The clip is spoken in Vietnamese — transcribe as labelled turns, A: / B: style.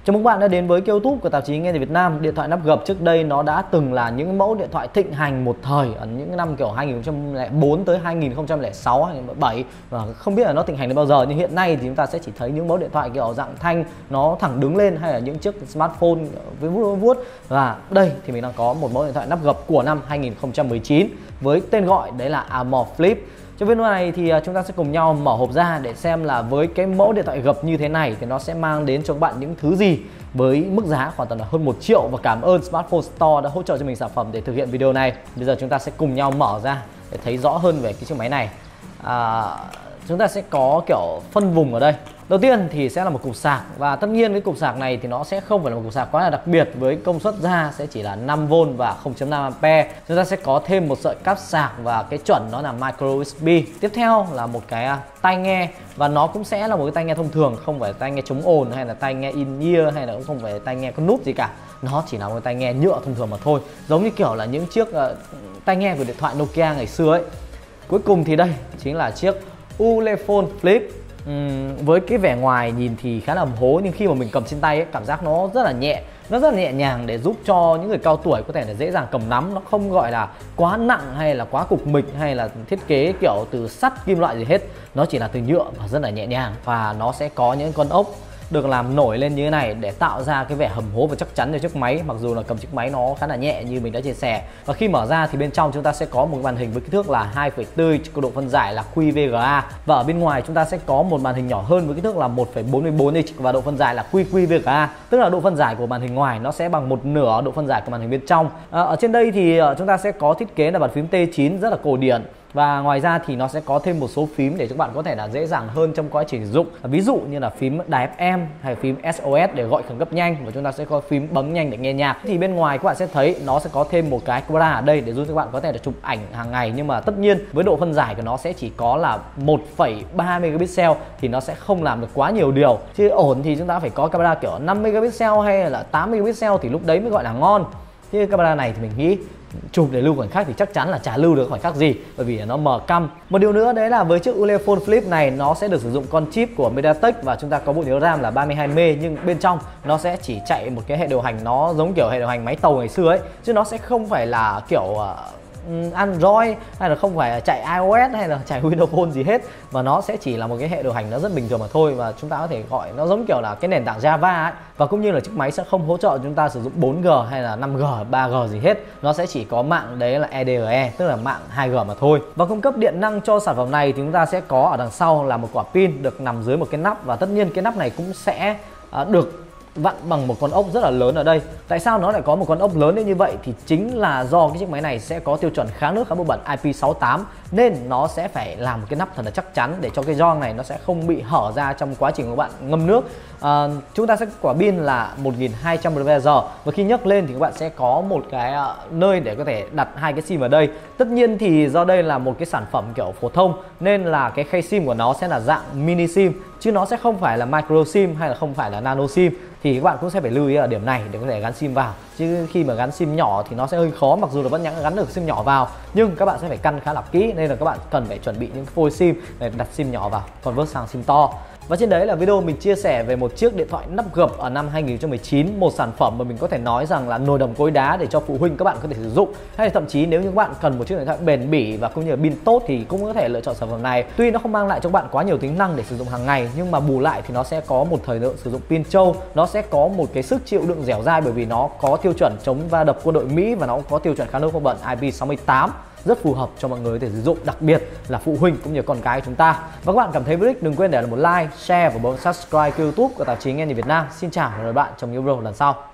A: Chào mừng các bạn đã đến với kênh YouTube của tạp chí Nghe Nhạc Việt Nam. Điện thoại nắp gập trước đây nó đã từng là những mẫu điện thoại thịnh hành một thời ở những năm kiểu 2004 tới 2006, 2007 và không biết là nó thịnh hành đến bao giờ, nhưng hiện nay thì chúng ta sẽ chỉ thấy những mẫu điện thoại kiểu dạng thanh nó thẳng đứng lên hay là những chiếc smartphone với vuốt. Và đây thì mình đang có một mẫu điện thoại nắp gập của năm 2019 với tên gọi đấy là Amore Flip. Trong video này thì chúng ta sẽ cùng nhau mở hộp ra để xem là với cái mẫu điện thoại gập như thế này thì nó sẽ mang đến cho các bạn những thứ gì với mức giá khoảng tầm là hơn 1 triệu. Và cảm ơn Smartphone Store đã hỗ trợ cho mình sản phẩm để thực hiện video này. Bây giờ chúng ta sẽ cùng nhau mở ra để thấy rõ hơn về cái chiếc máy này. Chúng ta sẽ có kiểu phân vùng ở đây. Đầu tiên thì sẽ là một cục sạc, và tất nhiên cái cục sạc này thì nó sẽ không phải là một cục sạc quá là đặc biệt, với công suất ra sẽ chỉ là 5V và 0.5A. Chúng ta sẽ có thêm một sợi cáp sạc và cái chuẩn nó là micro USB. Tiếp theo là một cái tai nghe, và nó cũng sẽ là một cái tai nghe thông thường, không phải tai nghe chống ồn hay là tai nghe in-ear hay là cũng không phải tai nghe có nút gì cả. Nó chỉ là một tai nghe nhựa thông thường mà thôi, giống như kiểu là những chiếc tai nghe của điện thoại Nokia ngày xưa ấy. Cuối cùng thì đây chính là chiếc Ulefone Flip. Với cái vẻ ngoài nhìn thì khá là ẩm hố, nhưng khi mà mình cầm trên tay ấy, cảm giác nó rất là nhẹ, nó rất là nhẹ nhàng để giúp cho những người cao tuổi có thể là dễ dàng cầm nắm. Nó không gọi là quá nặng hay là quá cục mịch hay là thiết kế kiểu từ sắt kim loại gì hết, nó chỉ là từ nhựa và rất là nhẹ nhàng. Và nó sẽ có những con ốc được làm nổi lên như thế này để tạo ra cái vẻ hầm hố và chắc chắn cho chiếc máy, mặc dù là cầm chiếc máy nó khá là nhẹ như mình đã chia sẻ. Và khi mở ra thì bên trong chúng ta sẽ có một màn hình với kích thước là 2,4, có độ phân giải là QVGA, và ở bên ngoài chúng ta sẽ có một màn hình nhỏ hơn với kích thước là 1,44 inch và độ phân giải là QQVGA, tức là độ phân giải của màn hình ngoài nó sẽ bằng một nửa độ phân giải của màn hình bên trong. Ở trên đây thì chúng ta sẽ có thiết kế là bàn phím T9 rất là cổ điển. Và ngoài ra thì nó sẽ có thêm một số phím để cho các bạn có thể là dễ dàng hơn trong quá trình sử dụng. Ví dụ như là phím đài FM hay phím SOS để gọi khẩn cấp nhanh, và chúng ta sẽ có phím bấm nhanh để nghe nhạc. Thì bên ngoài các bạn sẽ thấy nó sẽ có thêm một cái camera ở đây để giúp các bạn có thể là chụp ảnh hàng ngày, nhưng mà tất nhiên với độ phân giải của nó sẽ chỉ có là 1,3 megapixel thì nó sẽ không làm được quá nhiều điều. Chứ ổn thì chúng ta phải có camera kiểu 5 megapixel hay là 8 megapixel thì lúc đấy mới gọi là ngon. Chứ camera này thì mình nghĩ chụp để lưu khoảnh khắc thì chắc chắn là chả lưu được khoảnh khắc gì, bởi vì nó mờ căm. Một điều nữa đấy là với chiếc Ulefone Flip này nó sẽ được sử dụng con chip của MediaTek, và chúng ta có bộ nhớ RAM là 32MB, nhưng bên trong nó sẽ chỉ chạy một cái hệ điều hành nó giống kiểu hệ điều hành máy tàu ngày xưa ấy, chứ nó sẽ không phải là kiểu Android hay là không phải chạy iOS hay là chạy Windows Phone gì hết, mà nó sẽ chỉ là một cái hệ điều hành nó rất bình thường mà thôi. Và chúng ta có thể gọi nó giống kiểu là cái nền tảng Java ấy. Và cũng như là chiếc máy sẽ không hỗ trợ chúng ta sử dụng 4G hay là 5G, 3G gì hết, nó sẽ chỉ có mạng đấy là EDRE, tức là mạng 2G mà thôi. Và cung cấp điện năng cho sản phẩm này thì chúng ta sẽ có ở đằng sau là một quả pin được nằm dưới một cái nắp, và tất nhiên cái nắp này cũng sẽ được vặn bằng một con ốc rất là lớn ở đây. Tại sao nó lại có một con ốc lớn như vậy? Thì chính là do cái chiếc máy này sẽ có tiêu chuẩn kháng nước, kháng bụi bẩn IP68, nên nó sẽ phải làm một cái nắp thật là chắc chắn để cho cái gioăng này nó sẽ không bị hở ra trong quá trình các bạn ngâm nước. Chúng ta sẽ có quả pin là 1200 mAh, và khi nhấc lên thì các bạn sẽ có một cái nơi để có thể đặt hai cái sim ở đây. Tất nhiên thì do đây là một cái sản phẩm kiểu phổ thông nên là cái khay sim của nó sẽ là dạng mini sim, chứ nó sẽ không phải là micro sim hay là không phải là nano sim. Thì các bạn cũng sẽ phải lưu ý ở điểm này để có thể gắn sim vào, chứ khi mà gắn sim nhỏ thì nó sẽ hơi khó, mặc dù là vẫn gắn được sim nhỏ vào, nhưng các bạn sẽ phải căn khá là kỹ, nên là các bạn cần phải chuẩn bị những phôi sim để đặt sim nhỏ vào, convert sang sim to. Và trên đấy là video mình chia sẻ về một chiếc điện thoại nắp gập ở năm 2019, một sản phẩm mà mình có thể nói rằng là nồi đồng cối đá để cho phụ huynh các bạn có thể sử dụng, hay là thậm chí nếu như các bạn cần một chiếc điện thoại bền bỉ và cũng như là pin tốt thì cũng có thể lựa chọn sản phẩm này. Tuy nó không mang lại cho các bạn quá nhiều tính năng để sử dụng hàng ngày, nhưng mà bù lại thì nó sẽ có một thời lượng sử dụng pin trâu, nó sẽ có một cái sức chịu đựng dẻo dai, bởi vì nó có tiêu chuẩn chống va đập quân đội Mỹ và nó có tiêu chuẩn kháng nước bụi bẩn IP68, rất phù hợp cho mọi người có thể sử dụng, đặc biệt là phụ huynh cũng như con cái của chúng ta. Và các bạn cảm thấy vui, đừng quên để lại một like, share và bấm subscribe kênh YouTube của tạp chí Nghe Nhạc Việt Nam. Xin chào và hẹn gặp lại bạn trong những video lần sau.